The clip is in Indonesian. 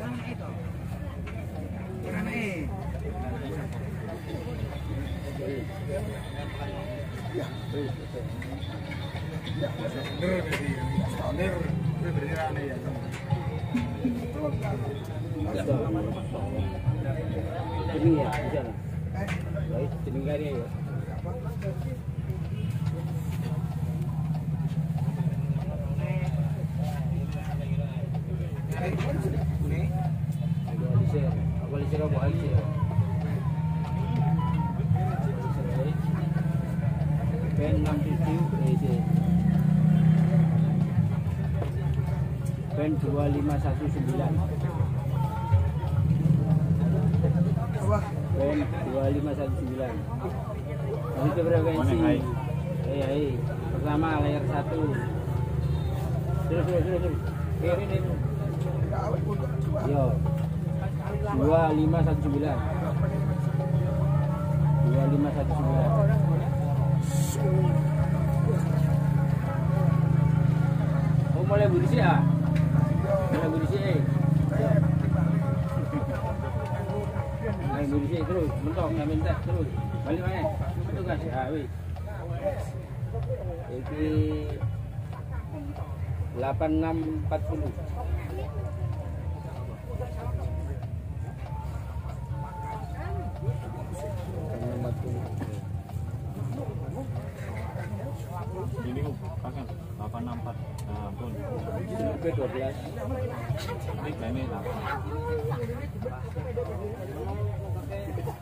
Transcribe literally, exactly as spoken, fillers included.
Ini ya, bisa lah. Baik, jenis kari ya. Aku lisir apa lagi ya? Ben enam tujuh E C. Ben dua lima satu sembilan. Ben dua lima satu sembilan. Ini frekuensi. Eh, eh. Pertama layar satu. Terus terus terus terus. Ini ini. Yo. dua lima satu sembilan. dua lima satu sembilan. Oh, mulai berisi ya? Mulai berisi. Mulai berisi terus, mentok nggak minta terus. Balik mana? Tugas ya, wih. Ini delapan enam empat puluh. Ini pakai delapan enam empat. Nah, pun. Ini dua belas. Ini kami delapan.